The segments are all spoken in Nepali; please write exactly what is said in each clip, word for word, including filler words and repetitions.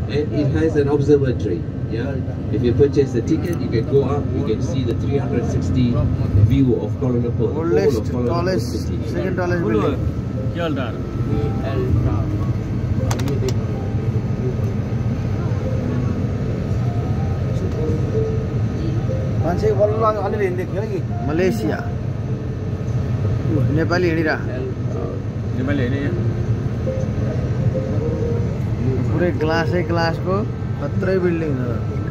And it has an observatory. Yeah, if you purchase the ticket, you can go up. You can see the three hundred sixty view of Kuala Lumpur, the whole Oldest, of Kuala Lumpur tallest, city. second tallest building. Malaysia. Nepali हिँडिरा Nepali हैन यहाँ पुरै ग्लासै ग्लासको खत्रै बिल्डिङ छ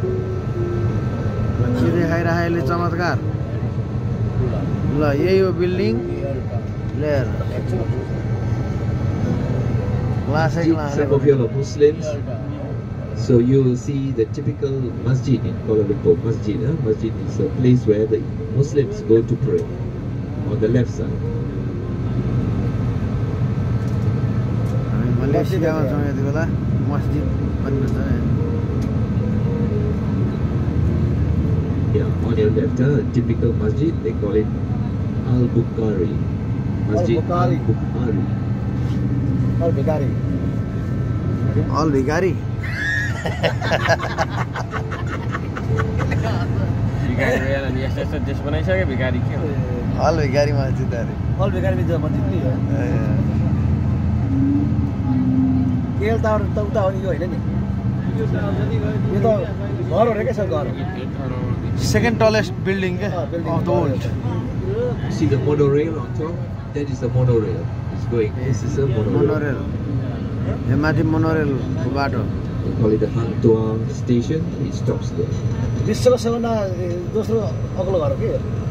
के देखाइराखे यसले चमत्कार ल यही हो बिल्डिङ लेयर ग्लासै glass Some of you are Muslims, so you will see the typical masjid in Kuala Lumpur. Masjid, huh? Masjid is a place where the Muslims go to pray on the left side. मलेसियामा छौँ यति बेला मस्जिद बन्नु छ Yeah, on your left, uh, typical masjid, they call it Al-Bukhari. Masjid Al-Bukhari. Al-Bukhari. Al-Bukhari. भिखारी अनि यस्तो यस्तो देश बनाइसक्यो भिखारी के हो Al-Bukhari मस्जिद अरे Al-Bukhari में जो मस्जिद नहीं है केल टावर त उता हो नि यो हैन नि यो त घर हो रे के छ घर Second tallest building of the world. See the monorail on top? That is the monorail. It's going. This is a monorail. Monorail. यो माथि monorail को बाटो They call it the Hang Tuah station. It stops there. विश्वको सबभन्दा दोस्रो अग्लो घर हो के